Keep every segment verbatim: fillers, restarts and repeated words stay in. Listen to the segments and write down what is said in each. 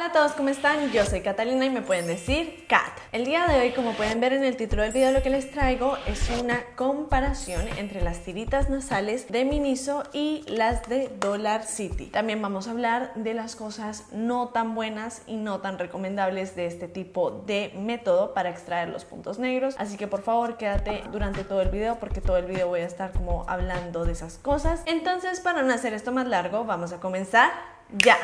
Hola a todos, ¿cómo están? Yo soy Catalina y me pueden decir Kat. El día de hoy, como pueden ver en el título del video, lo que les traigo es una comparación entre las tiritas nasales de Miniso y las de Dollar City. También vamos a hablar de las cosas no tan buenas y no tan recomendables de este tipo de método para extraer los puntos negros. Así que por favor quédate durante todo el video porque todo el video voy a estar como hablando de esas cosas. Entonces, para no hacer esto más largo, vamos a comenzar ya.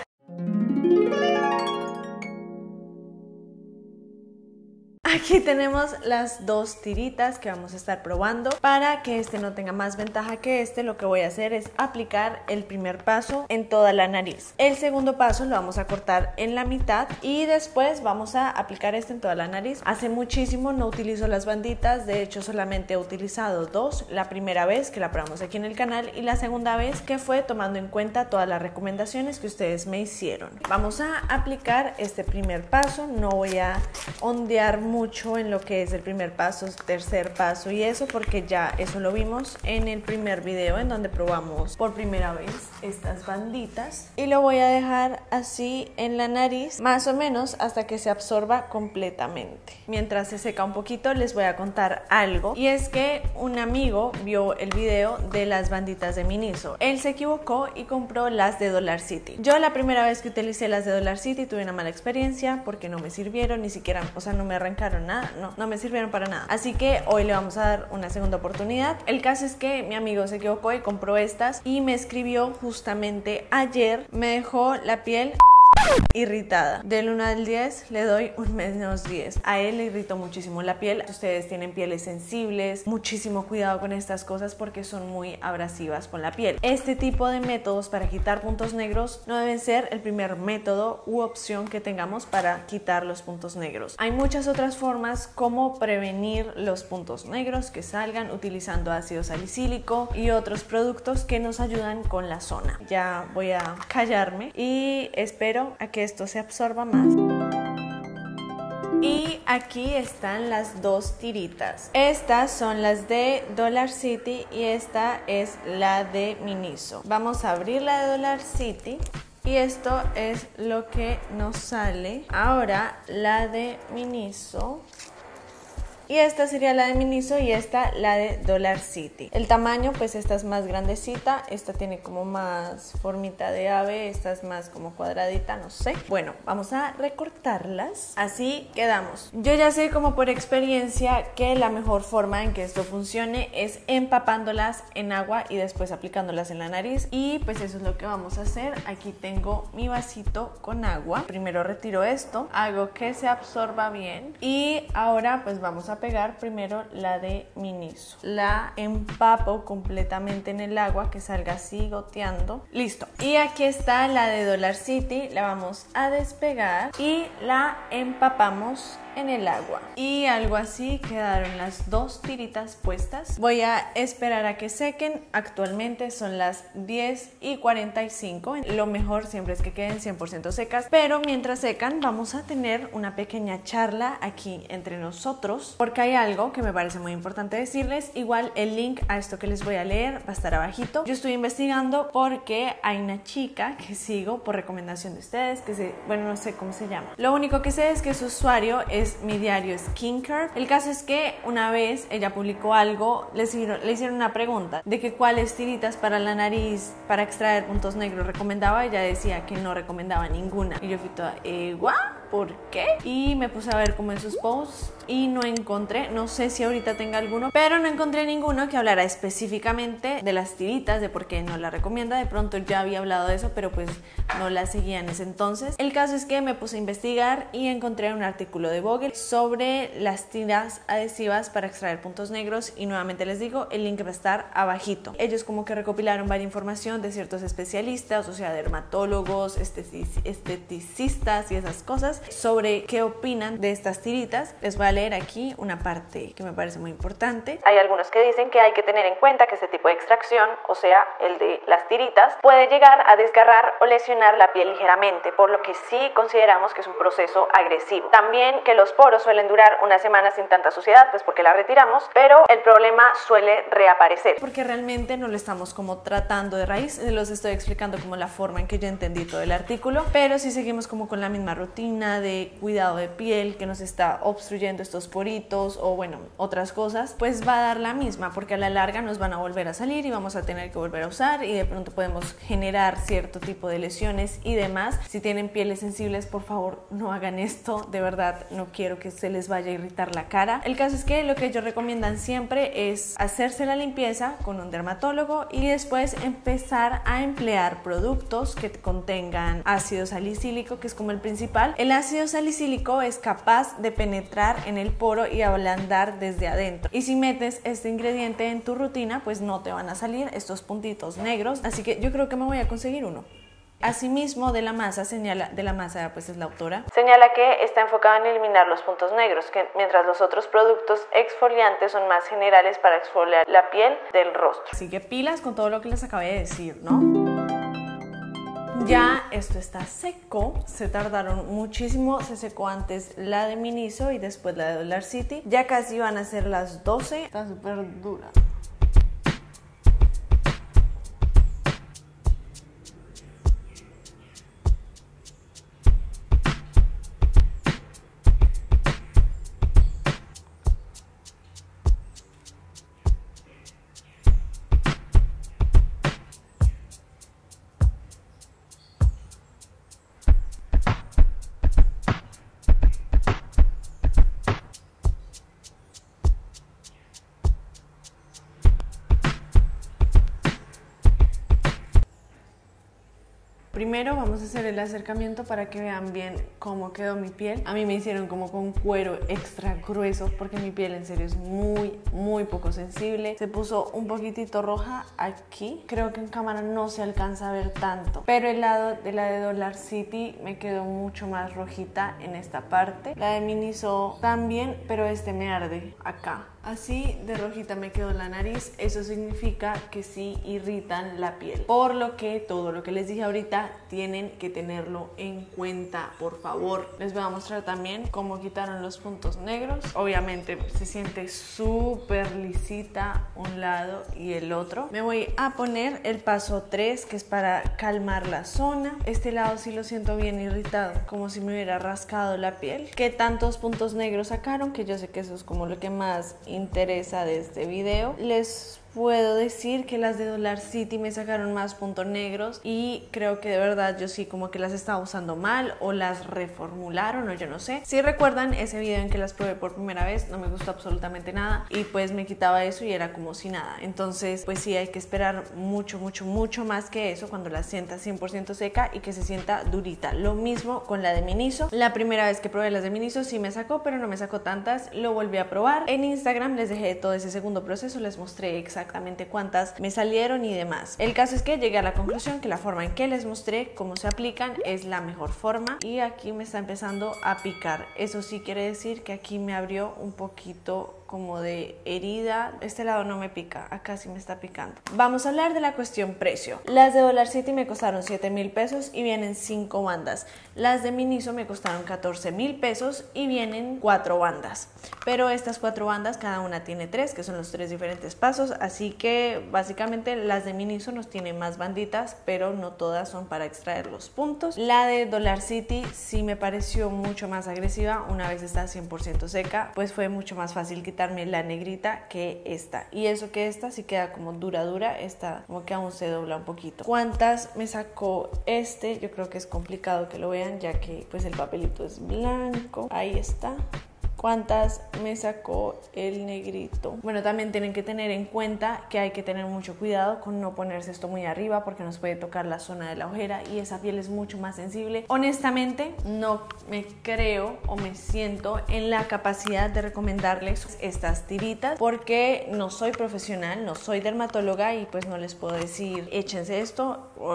Aquí tenemos las dos tiritas que vamos a estar probando. Para que este no tenga más ventaja que este, lo que voy a hacer es aplicar el primer paso en toda la nariz. El segundo paso lo vamos a cortar en la mitad y después vamos a aplicar este en toda la nariz. Hace muchísimo no utilizo las banditas, de hecho solamente he utilizado dos. La primera vez que la probamos aquí en el canal y la segunda vez que fue tomando en cuenta todas las recomendaciones que ustedes me hicieron. Vamos a aplicar este primer paso, no voy a ondear mucho mucho en lo que es el primer paso, tercer paso y eso, porque ya eso lo vimos en el primer video en donde probamos por primera vez estas banditas, y lo voy a dejar así en la nariz más o menos hasta que se absorba completamente. Mientras se seca un poquito les voy a contar algo, y es que un amigo vio el video de las banditas de Miniso. Él se equivocó y compró las de Dollar City. Yo la primera vez que utilicé las de Dollar City tuve una mala experiencia porque no me sirvieron, ni siquiera, o sea, no me arrancaron nada, no, no me sirvieron para nada. Así que hoy le vamos a dar una segunda oportunidad. El caso es que mi amigo se equivocó y compró estas y me escribió justamente ayer. Me dejó la piel irritada. Del uno al diez le doy un menos diez. A él le irritó muchísimo la piel. Ustedes tienen pieles sensibles, muchísimo cuidado con estas cosas porque son muy abrasivas con la piel. Este tipo de métodos para quitar puntos negros no deben ser el primer método u opción que tengamos para quitar los puntos negros. Hay muchas otras formas como prevenir los puntos negros que salgan utilizando ácido salicílico y otros productos que nos ayudan con la zona. Ya voy a callarme y espero a que esto se absorba más. Y aquí están las dos tiritas. Estas son las de Dollar City y esta es la de Miniso. Vamos a abrir la de Dollar City y esto es lo que nos sale. Ahora la de Miniso. Y esta sería la de Miniso y esta la de Dollar City. El tamaño, pues esta es más grandecita, esta tiene como más formita de ave, esta es más como cuadradita, no sé. Bueno, vamos a recortarlas. Así quedamos. Yo ya sé como por experiencia que la mejor forma en que esto funcione es empapándolas en agua y después aplicándolas en la nariz. Y pues eso es lo que vamos a hacer. Aquí tengo mi vasito con agua. Primero retiro esto, hago que se absorba bien y ahora pues vamos a pegar primero la de Miniso. La empapo completamente en el agua, que salga así goteando. Listo. Y aquí está la de Dollar City. La vamos a despegar y la empapamos en el agua. Y algo así quedaron las dos tiritas puestas. Voy a esperar a que sequen. Actualmente son las diez y cuarenta y cinco. Lo mejor siempre es que queden cien por ciento secas, pero mientras secan vamos a tener una pequeña charla aquí entre nosotros, porque hay algo que me parece muy importante decirles. Igual el link a esto que les voy a leer va a estar abajito. Yo estoy investigando porque hay una chica que sigo por recomendación de ustedes, que se, bueno, no sé cómo se llama. Lo único que sé es que su usuario es Mi Diario Skincare. El caso es que una vez ella publicó algo, le hicieron, le hicieron una pregunta de que cuáles tiritas para la nariz para extraer puntos negros recomendaba. Ella decía que no recomendaba ninguna y yo fui toda, eh, ¿what? ¿Por qué? Y me puse a ver como en sus posts y no encontré, no sé si ahorita tenga alguno, pero no encontré ninguno que hablara específicamente de las tiritas, de por qué no la recomienda. De pronto ya había hablado de eso, pero pues no la seguía en ese entonces. El caso es que me puse a investigar y encontré un artículo de Vogue sobre las tiras adhesivas para extraer puntos negros y nuevamente les digo, el link va a estar abajito. Ellos como que recopilaron varias información de ciertos especialistas, o sea, dermatólogos, esteticistas y esas cosas, sobre qué opinan de estas tiritas. Les voy a leer leer aquí una parte que me parece muy importante. Hay algunos que dicen que hay que tener en cuenta que este tipo de extracción, o sea, el de las tiritas, puede llegar a desgarrar o lesionar la piel ligeramente, por lo que sí consideramos que es un proceso agresivo. También que los poros suelen durar una semana sin tanta suciedad, pues porque la retiramos, pero el problema suele reaparecer. Porque realmente no lo estamos como tratando de raíz, se los estoy explicando como la forma en que yo entendí todo el artículo, pero si seguimos como con la misma rutina de cuidado de piel que nos está obstruyendo estos poritos o bueno, otras cosas, pues va a dar la misma, porque a la larga nos van a volver a salir y vamos a tener que volver a usar y de pronto podemos generar cierto tipo de lesiones y demás. Si tienen pieles sensibles, por favor no hagan esto, de verdad no quiero que se les vaya a irritar la cara. El caso es que lo que ellos recomiendan siempre es hacerse la limpieza con un dermatólogo y después empezar a emplear productos que contengan ácido salicílico, que es como el principal. El ácido salicílico es capaz de penetrar en el poro y ablandar desde adentro, y si metes este ingrediente en tu rutina, pues no te van a salir estos puntitos negros, así que yo creo que me voy a conseguir uno. Asimismo, de la masa señala, de la masa pues es la autora, señala que está enfocada en eliminar los puntos negros, que mientras los otros productos exfoliantes son más generales para exfoliar la piel del rostro. Así que pilas con todo lo que les acabé de decir, ¿no? Ya esto está seco, se tardaron muchísimo, se secó antes la de Miniso y después la de Dollar City. Ya casi van a ser las doce, está súper dura. Primero vamos a hacer el acercamiento para que vean bien cómo quedó mi piel. A mí me hicieron como con cuero extra grueso porque mi piel en serio es muy, muy poco sensible. Se puso un poquitito roja aquí. Creo que en cámara no se alcanza a ver tanto. Pero el lado de la de Dollar City me quedó mucho más rojita en esta parte. La de Miniso también, pero este me arde acá. Así de rojita me quedó la nariz, eso significa que sí irritan la piel. Por lo que todo lo que les dije ahorita tienen que tenerlo en cuenta, por favor. Les voy a mostrar también cómo quitaron los puntos negros. Obviamente se siente súper lisita un lado y el otro. Me voy a poner el paso tres, que es para calmar la zona. Este lado sí lo siento bien irritado, como si me hubiera rascado la piel. ¿Qué tantos puntos negros sacaron? Que yo sé que eso es como lo que más interesa de este video. Les puedo decir que las de Dollar City me sacaron más puntos negros y creo que de verdad yo sí como que las estaba usando mal o las reformularon o yo no sé. Si recuerdan ese video en que las probé por primera vez, no me gustó absolutamente nada y pues me quitaba eso y era como si nada. Entonces pues sí hay que esperar mucho mucho mucho más que eso cuando la sienta cien por ciento seca y que se sienta durita. Lo mismo con la de Miniso. La primera vez que probé las de Miniso sí me sacó, pero no me sacó tantas. Lo volví a probar. En Instagram les dejé todo ese segundo proceso, les mostré exactamente exactamente cuántas me salieron y demás. El caso es que llegué a la conclusión que la forma en que les mostré cómo se aplican es la mejor forma y aquí me está empezando a picar. Eso sí quiere decir que aquí me abrió un poquito como de herida. Este lado no me pica, acá sí me está picando. Vamos a hablar de la cuestión precio. Las de Dollar City me costaron siete mil pesos y vienen cinco bandas. Las de Miniso me costaron catorce mil pesos y vienen cuatro bandas. Pero estas cuatro bandas, cada una tiene tres, que son los tres diferentes pasos. Así que básicamente las de Miniso nos tienen más banditas, pero no todas son para extraer los puntos. La de Dollar City sí me pareció mucho más agresiva. Una vez está cien por ciento seca, pues fue mucho más fácil quitar la negrita que esta, y eso que esta sí queda como dura dura, esta como que aún se dobla un poquito. ¿Cuántas me sacó este? Yo creo que es complicado que lo vean ya que pues el papelito es blanco. Ahí está. ¿Cuántas me sacó el negrito? Bueno, también tienen que tener en cuenta que hay que tener mucho cuidado con no ponerse esto muy arriba porque nos puede tocar la zona de la ojera y esa piel es mucho más sensible. Honestamente, no me creo o me siento en la capacidad de recomendarles estas tiritas porque no soy profesional, no soy dermatóloga y pues no les puedo decir échense esto o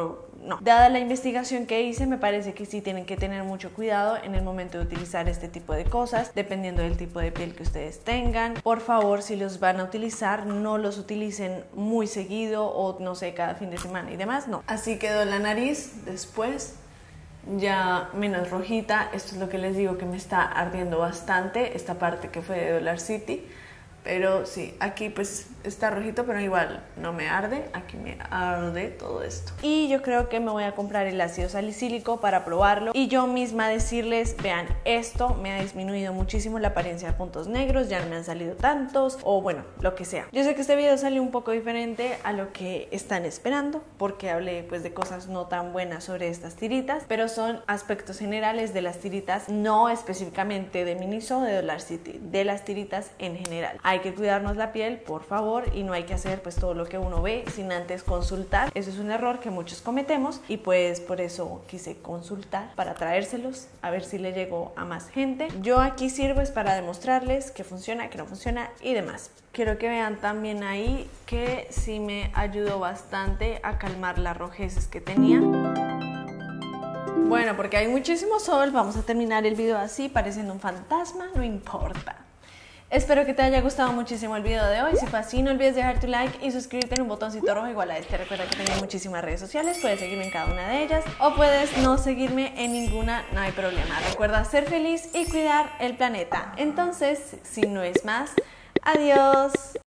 no. Dada la investigación que hice, me parece que sí tienen que tener mucho cuidado en el momento de utilizar este tipo de cosas, dependiendo del tipo de piel que ustedes tengan. Por favor, si los van a utilizar, no los utilicen muy seguido o no sé, cada fin de semana y demás, no. Así quedó la nariz después, ya menos rojita. Esto es lo que les digo, que me está ardiendo bastante, esta parte que fue de Dollar City. Pero sí, aquí pues está rojito, pero igual no me arde. Aquí me arde todo esto. Y yo creo que me voy a comprar el ácido salicílico para probarlo y yo misma decirles, vean, esto me ha disminuido muchísimo la apariencia de puntos negros, ya no me han salido tantos, o bueno, lo que sea. Yo sé que este video salió un poco diferente a lo que están esperando, porque hablé pues de cosas no tan buenas sobre estas tiritas, pero son aspectos generales de las tiritas, no específicamente de Miniso o de Dollar City, de las tiritas en general. Hay que cuidarnos la piel, por favor, y no hay que hacer pues todo lo que uno ve sin antes consultar. Eso es un error que muchos cometemos y pues por eso quise consultar para traérselos a ver si le llegó a más gente. Yo aquí sirvo es para demostrarles que funciona, que no funciona y demás. Quiero que vean también ahí que sí me ayudó bastante a calmar las rojeces que tenía. Bueno, porque hay muchísimo sol, vamos a terminar el video así, pareciendo un fantasma, no importa. Espero que te haya gustado muchísimo el video de hoy. Si fue así, no olvides dejar tu like y suscribirte en un botoncito rojo igual a este. Recuerda que tengo muchísimas redes sociales, puedes seguirme en cada una de ellas o puedes no seguirme en ninguna, no hay problema. Recuerda ser feliz y cuidar el planeta. Entonces, si no es más, adiós.